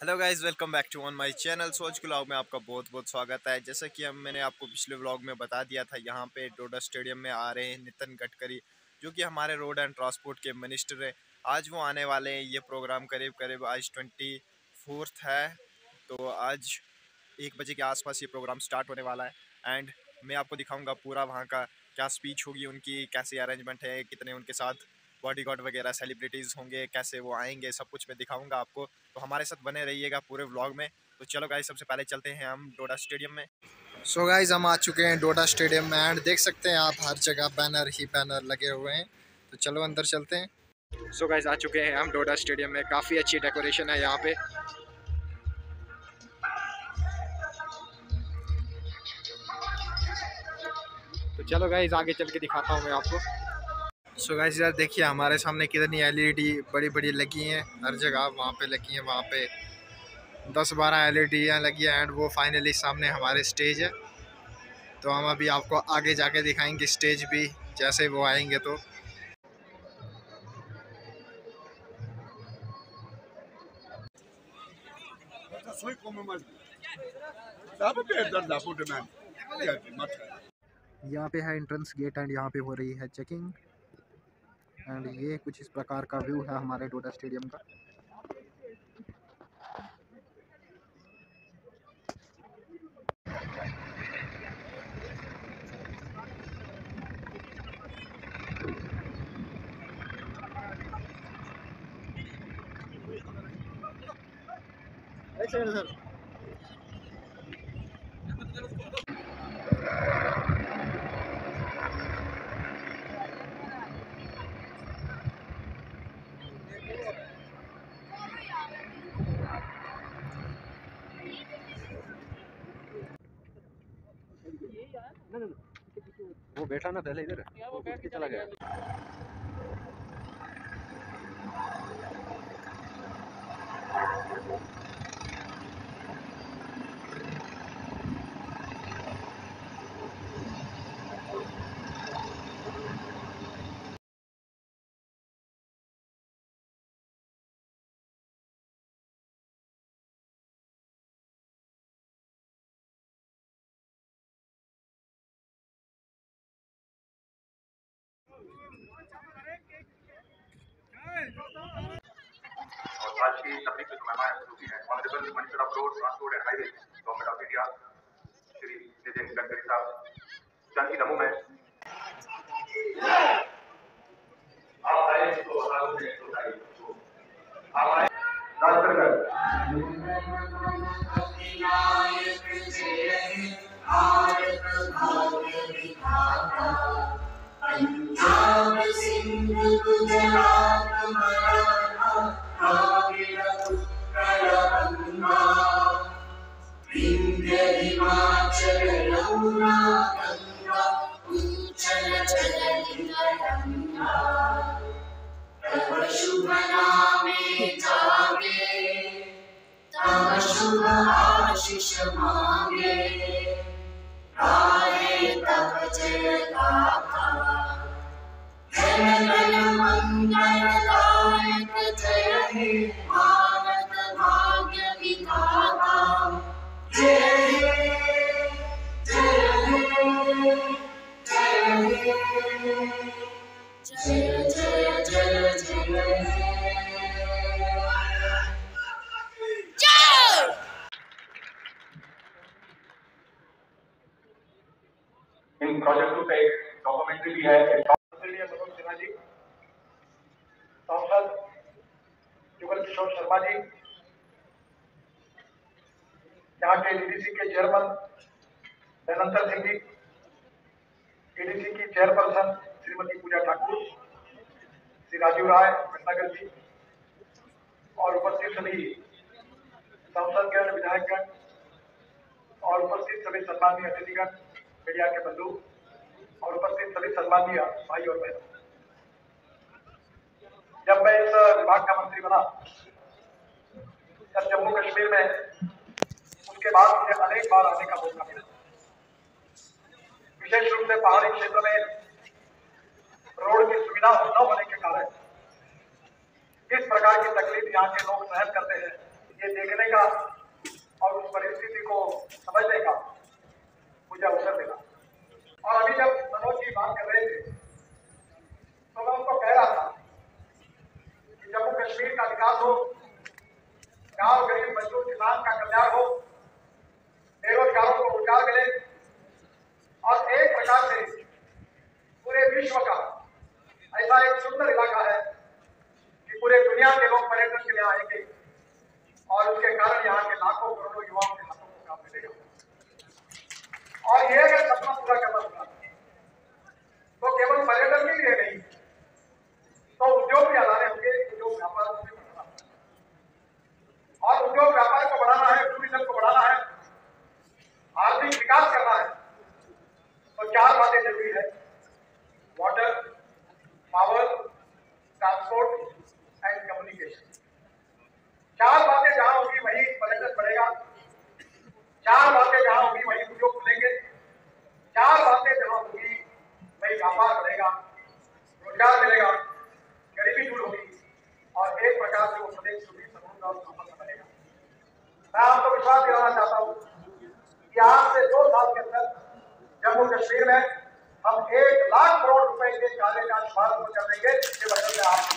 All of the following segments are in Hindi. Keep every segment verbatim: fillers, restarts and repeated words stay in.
Hello guys, welcome back to on my channel. सोच के व्लॉग में आपका बहुत बहुत स्वागत है। जैसा कि हम मैंने आपको पिछले व्लॉग में बता दिया था, यहाँ पे डोडा स्टेडियम में आ रहे हैं नितिन गडकरी, जो कि हमारे रोड एंड ट्रांसपोर्ट के मिनिस्टर हैं। आज वो आने वाले हैं। ये प्रोग्राम करीब करीब आज ट्वेंटी फोर्थ है, तो आज एक बजे के आसपास ये प्रोग्राम स्टार्ट होने वाला है। एंड मैं आपको दिखाऊंगा पूरा वहाँ का क्या स्पीच होगी उनकी, कैसे अरेंजमेंट है, कितने उनके साथ बॉडीगार्ड वगैरह सेलिब्रिटीज़ होंगे, कैसे वो आएंगे, सब कुछ मैं दिखाऊंगा आपको। तो हमारे साथ बने रहिएगा पूरे व्लॉग में। तो चलो गाइस, सबसे पहले चलते हैं हम डोडा स्टेडियम में। सो so गाइस, हम आ चुके हैं डोडा स्टेडियम में एंड देख सकते हैं आप हर जगह बैनर ही बैनर लगे हुए हैं। तो चलो अंदर चलते हैं। सो so गाइस, आ चुके हैं हम डोडा स्टेडियम में। काफ़ी अच्छी डेकोरेशन है यहाँ पे। तो चलो गाइस, आगे चल के दिखाता हूँ मैं आपको। सो गाइस, यार देखिए हमारे सामने कितनी एलईडी बड़ी बड़ी लगी हैं हर जगह। वहाँ पे लगी हैं, वहाँ पे दस बारह एलईडियाँ लगी हैं एंड वो फाइनली सामने हमारे स्टेज है। तो हम अभी आपको आगे जाके दिखाएंगे स्टेज भी, जैसे वो आएंगे। तो यहाँ पे है एंट्रेंस गेट एंड यहाँ पे हो रही है चेकिंग। एंड ये कुछ इस प्रकार का व्यू है हमारे डोडा स्टेडियम का। सर वो बैठा ना पहले इधर, वो बैठ के चला गया। और आज की तकनीक में जो मेहमान उपस्थित हैं, honourable minister of road transport and highway government of India Shri Nitin Gadkari साहब, जानकी नमो में आप आए तो आप आए तो आप आए राष्ट्रगत पंजाब सिंध गुजरात मराठा द्राविड़ उत्कल गंगा विंध्य हिमाचल यमुना गंगा उच्चल जलधि गंगा तव शुभ नामे जागे तव शुभ आशीष मांगे गाये तव जय गाथा जन गण मंगलदायक जय हे भारत भाग्य विधाता जय हे जय हे जय जय जय जय जय इन प्रोजेक्टों पे डॉक्यूमेंट्री भी है। मनोज सिन्हा जी, सांसद जुगल किशोर शर्मा जी, यहाँ के डीडीसी के चेयरमैन धनंतर सिंह जी, डीडीसी की चेयरपर्सन श्रीमती पूजा ठाकुर, श्री राजीव राय भटनागर जी और उपस्थित सभी सांसदगण, विधायकगण और उपस्थित सभी सम्मानीय अतिथिगण, मीडिया के बंधु और उपस्थित सभी सम्मानीय भाई और बहनों, जब मैं इस विभाग का मंत्री बना तब जम्मू कश्मीर में, उसके बाद मुझे अनेक बार आने का मौका मिला। विशेष रूप से पहाड़ी क्षेत्र में रोड की सुविधा न होने के कारण किस प्रकार की तकलीफ यहाँ के लोग सहन करते हैं, ये देखने का गांव गरीब मजदूर किसान का कल्याण हो, बेरोजगारों को रोजगार मिले और एक प्रकार से पूरे विश्व का ऐसा एक सुंदर इलाका है कि पूरे दुनिया के लोग पर्यटन के लिए आएंगे और उसके कारण यहाँ के लाखों करोड़ों युवाओं के हाथों को काम मिलेगा। और ये अगर सपना पूरा करना होगा तो केवल पर्यटन के लिए नहीं, तो उद्योग भी लाने होंगे, उद्योग व्यापार को भी बढ़ाना होगा। और उद्योग व्यापार को बढ़ाना है, टूरिज्म को बढ़ाना है, आर्थिक विकास करना है, तो चार बातें जरूरी है: water, power, transport and communication. चार बातें जहां होगी वही पर्यटन बढ़ेगा, चार बातें जहां होगी वही उद्योग खुलेंगे, चार बातें जहां होगी वही व्यापार बढ़ेगा, रोजगार मिलेगा, गरीबी दूर होगी और एक प्रकार से वो प्रदेश सुखी समृद्ध और संपन्न बनेगा। मैं आपको विश्वास दिलाना चाहता हूँ कि आज से दो साल के अंदर जम्मू कश्मीर में हम एक लाख करोड़ रुपए के कार्य का शुभारंभ कर देंगे। इसके बदले में आप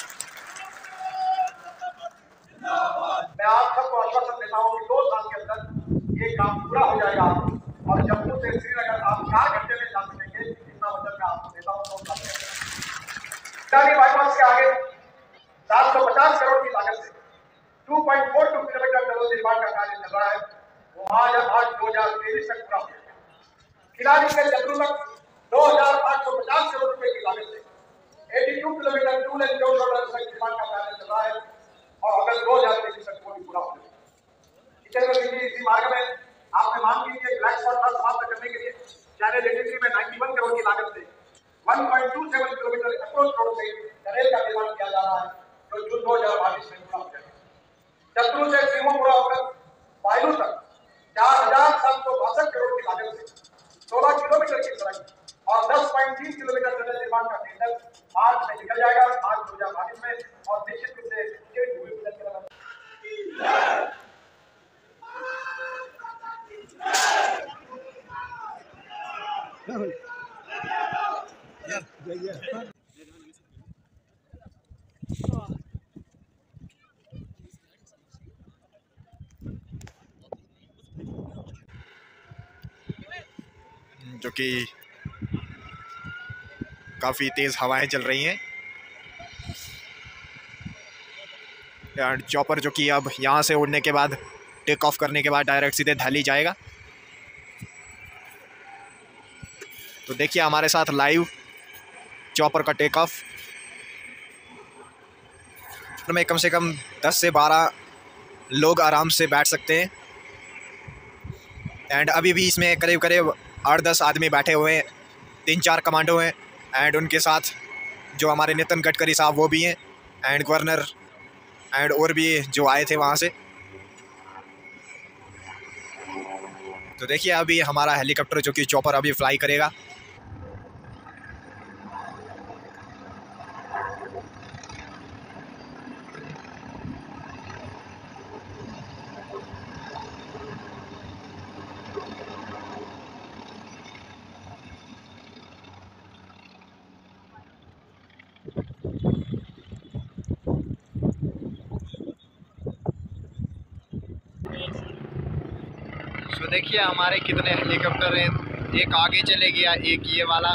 मैं आप सबको आश्वासन देता हूँ कि दो साल के अंदर ये काम पूरा हो जाएगा और जम्मू से श्रीनगर आप चार घंटे में जा सकेंगे। इतना वचन मैं आपको देता हूँ। दो साल के अंदर बाईपास के आगे सात सौ पचास करोड़ की लागत से दो पॉइंट चार दो किलोमीटर टनल निर्माण का कार्य चल रहा है। वो आज आज दो हजार तेईस तक पूरा हो जाएगा। खिलाड़ी से जबरू तक दो हजार आठ सौ पचास करोड़ रुपए की लागत से बयासी किलोमीटर टू लेन जो निर्माण का कार्य चल रहा है और अगस्त दो हजार तेईस तक वो भी पूरा हो जाएगा। जितेंद्र सिंह जी, इसी मार्ग में आपने मांग की है ब्लैक स्पॉट का समाप्त करने के लिए चैनल एटीसी में इक्यानवे करोड़ की लागत से एक पॉइंट दो सात किलोमीटर अप्रोच रोड से टनल का निर्माण किया जा रहा है जो जून दो हजार बाईस में पूरा हो जाएगा। शत्रु से सिंहपुरा होकर वायु तक चार हजार सात सौ बासठ करोड़ की लागत से सोलह किलोमीटर की सड़क और दस पॉइंट तीन किलोमीटर टनल निर्माण का टेंडर मार्च में निकल जाएगा, मार्च दो हजार बाईस में। और निश्चित रूप से भूमि पूजन के जो कि काफ़ी तेज़ हवाएं चल रही हैं। एंड चॉपर जो कि अब यहाँ से उड़ने के बाद टेक ऑफ करने के बाद डायरेक्ट सीधे दिल्ली जाएगा। तो देखिए हमारे साथ लाइव चॉपर का टेक ऑफ में कम से कम दस से बारह लोग आराम से बैठ सकते हैं। एंड अभी भी इसमें करीब करीब आठ दस आदमी बैठे हुए हैं, तीन चार कमांडो हैं एंड उनके साथ जो हमारे नितिन गडकरी साहब वो भी हैं एंड गवर्नर एंड और भी जो आए थे वहाँ से। तो देखिए अभी हमारा हेलीकॉप्टर जो कि चॉपर अभी फ्लाई करेगा। तो देखिए हमारे कितने हेलीकॉप्टर हैं, एक आगे चले गया, एक ये वाला।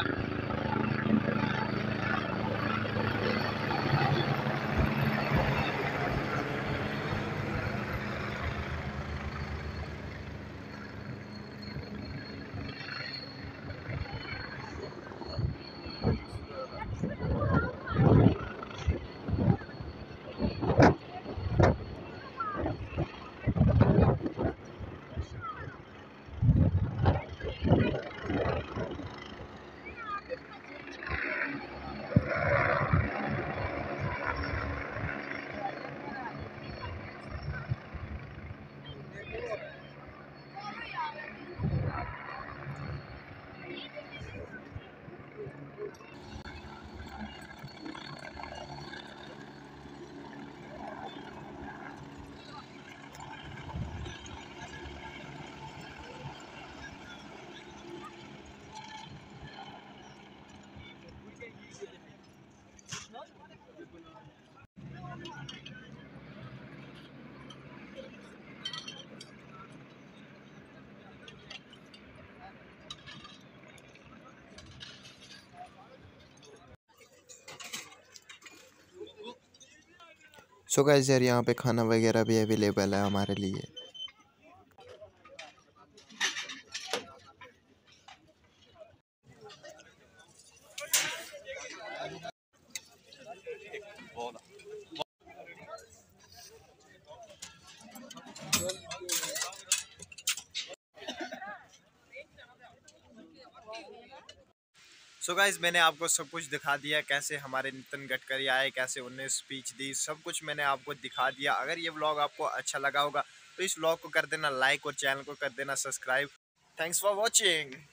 सो गाइस यार यहाँ पे खाना वगैरह भी अवेलेबल है हमारे लिए। सो गाइज मैंने आपको सब कुछ दिखा दिया, कैसे हमारे नितिन गडकरी आए, कैसे उन्होंने स्पीच दी, सब कुछ मैंने आपको दिखा दिया। अगर ये व्लॉग आपको अच्छा लगा होगा तो इस व्लॉग को कर देना लाइक और चैनल को कर देना सब्सक्राइब। Thanks for watching.